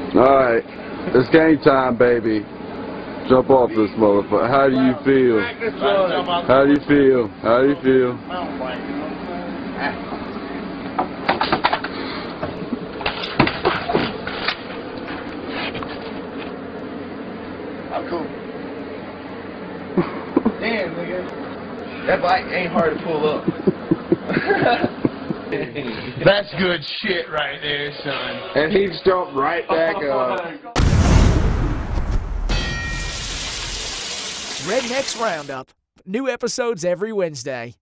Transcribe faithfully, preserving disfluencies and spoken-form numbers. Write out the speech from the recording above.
Alright, it's game time, baby. Jump off this motherfucker. How do you feel? How do you feel? How do you feel? I'm cool. Damn, nigga. That bike ain't hard to pull up. That's good shit right there, son. And he jumped right back up. Rednecks Roundup. New episodes every Wednesday.